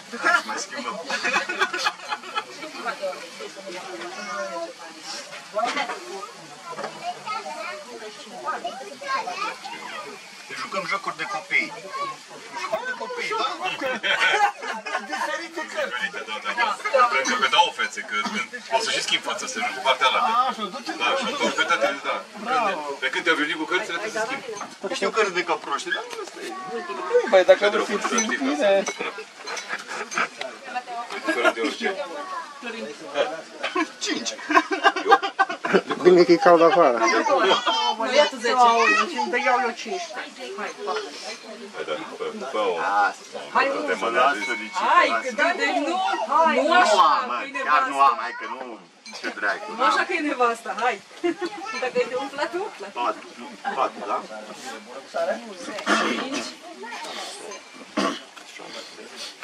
Hai să mai schimbăm. Jucăm jocuri de copii. Jocuri de copii, da? Diferite cărți. Pentru că dau fețe, că o să și schimb fața, să nu cu partea ala. Da, și atunci pe toate, da. De când te-au venit cu cărțile, trebuie să schimbi. Știu cărți de caproști, dar asta e. Băi, dacă vă simți bine... Fără de orice. 5. Bine că-i cald afară. Nu, ia tu 10. Te iau eu 15. Hai, da, fă o... Hai, de manază. hai, că deci nu așa, că e Chiar nu am, nevasta. hai că nu... Ce dracu. Nu așa că e nevasta, hai. Dacă e de umflat, umflat. 4, da? 5.